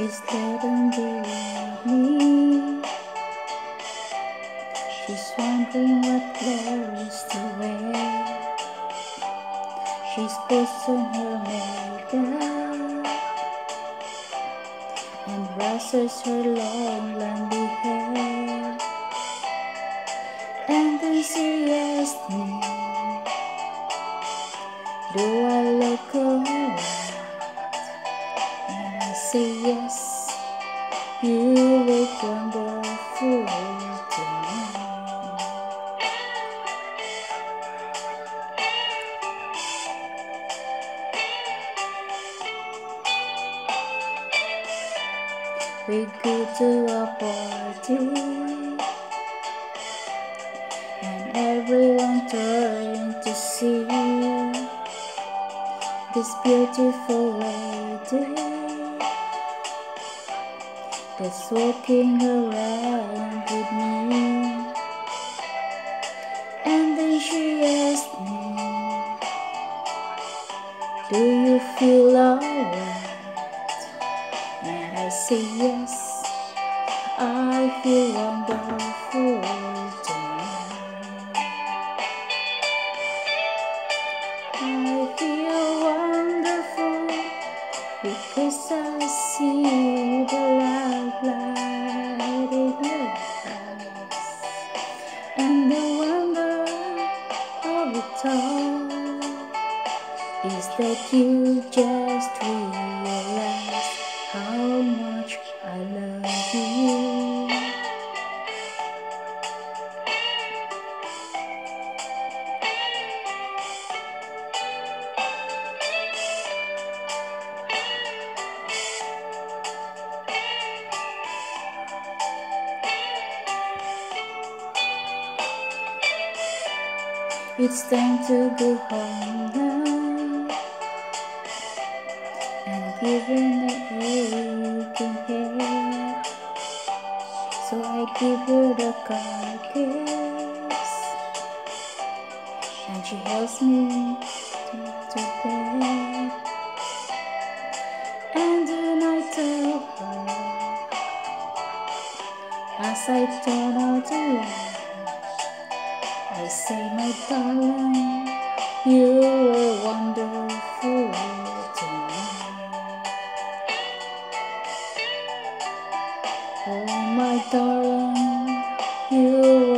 Is didn't believe me. She's wondering what clothes to wear. She's puts on her makeup and brushes her long blonde hair. And then she asked me, do I look alright? And I say yes, you look wonderful tonight. We go to a party and everyone turned to see this beautiful lady that's walking around with me. And then she asked me, do you feel alright? And I say yes, I feel wonderful tonight. I feel wonderful because I see the light in your eyes. And the wonder of it all is that you just realize how much I love you. It's time to go home now, and given the aching head, so I give her the card kiss, and she helps me to bed. And then I tell her, as I turn out the light, I say, my darling, you are wonderful tonight. Oh, my darling, you